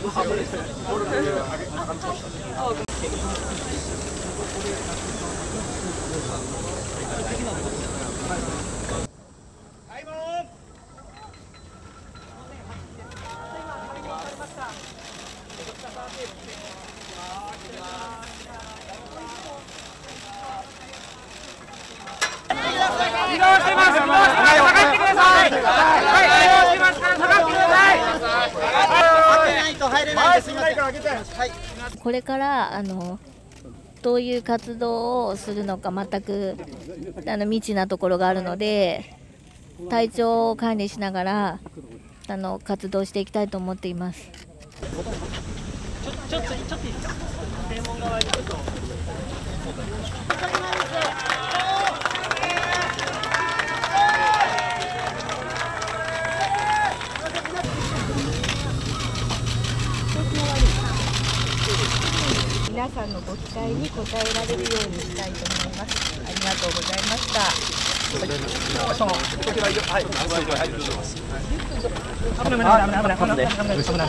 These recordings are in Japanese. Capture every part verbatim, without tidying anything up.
移動してます。移動してます。下がってください。はい、移動しますから下がってください。開けないと入れないんです。すみません。はい。 これからあのどういう活動をするのか全くあの未知なところがあるので、体調を管理しながらあの活動していきたいと思っています。 ちょっとちょっとちょっといいですか。正門側にちょっと。 皆さんのご期待に応えられるようにしたいと思います。ありがとうございました。 その時ははい、はい、危ない危ない危ない危ない危ない危ない。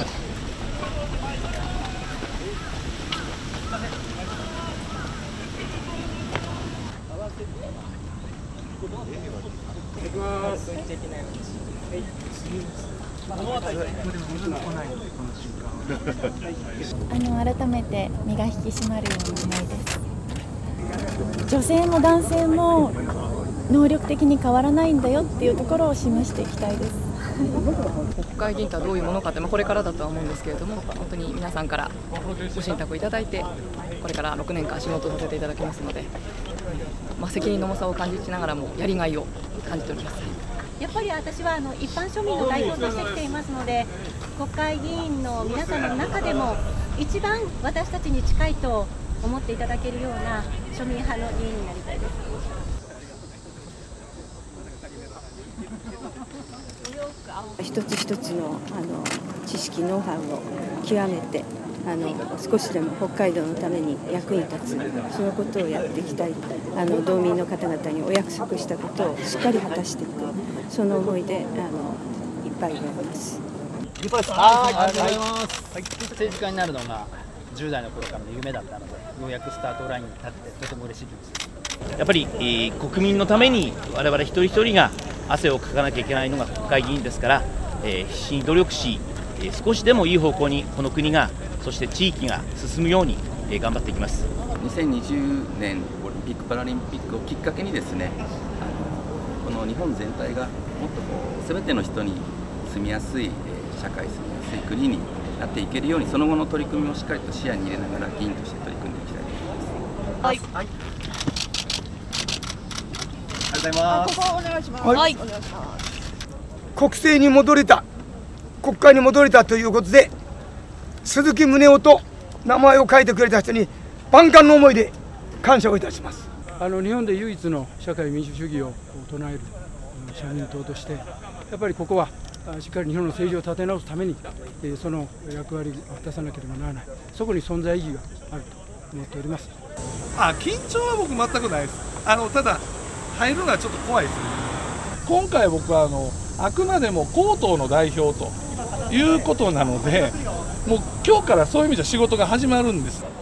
あの改めて身が引き締まるような思いです。女性も男性も能力的に変わらないんだよっていうところを示していきたいです。 国会議員とはどういうものかって、まあ、これからだとは思うんですけれども、本当に皆さんからご信託いただいて、これからろくねんかん仕事をさせていただきますので、まあ、責任の重さを感じながらもやりがいを感じております。 やっぱり私はあの一般庶民の代表として来ていますので、国会議員の皆さんの中でも一番私たちに近いと思っていただけるような庶民派の議員になりたいです。 一つ一つのあの知識、ノウハウを極めてあの少しでも北海道のために役に立つ、そのことをやっていきたい、あの道民の方々にお約束したことをしっかり果たしていく、その思いであのいっぱいであります。 はい、ありがとうございます。はい、政治家になるのがじゅう代の頃からの夢だったので、ようやくスタートラインに立ってとても嬉しいです。 やっぱり、えー、国民のために我々一人一人が汗をかかなきゃいけないのが国会議員ですから、えー、必死に努力し、えー、少しでもいい方向にこの国が、そして地域が進むように、えー、頑張っていきます。 にせんにじゅうねんオリンピック・パラリンピックをきっかけにですね、あのこの日本全体がもっとこう全ての人に住みやすい、えー、社会、住みやすい国になっていけるように、その後の取り組みもしっかりと視野に入れながら議員として取り組んでいきたいと思います。はい、はい、 ありがとうございます。 ここお願いします。 はい、 はい、お願いします。 国政に戻れた、国会に戻れたということで、鈴木宗男と名前を書いてくれた人に万感の思いで感謝をいたします。 あの日本で唯一の社会民主主義を唱える社民党として、やっぱりここはしっかり日本の政治を立て直すために、その役割を果たさなければならない、そこに存在意義があると思っております。 あ、緊張は僕全くないです。あのただ入るのはちょっと怖いですね。今回僕はあのあくまでも江東の代表ということなので、もう今日からそういう意味じゃ仕事が始まるんです。